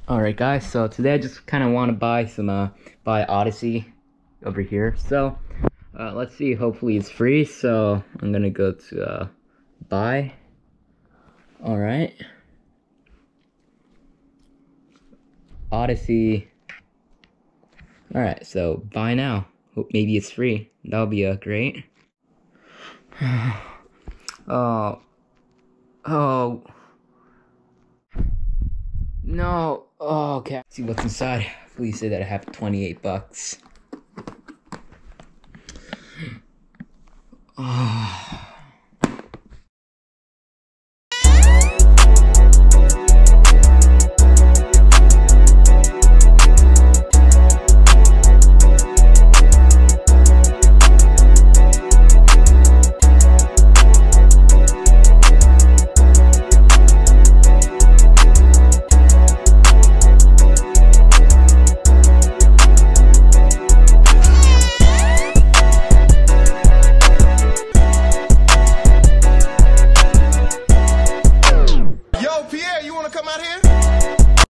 Alright guys, so today I just kind of want to buy some buy Odyssey over here. So let's see, hopefully it's free. So I'm gonna go to buy. Alright, Odyssey. Alright, so buy now. Hope maybe it's free. That'll be great. Oh, oh no. Oh, okay. Let's see what's inside. Please say that I have 28 bucks. Oh.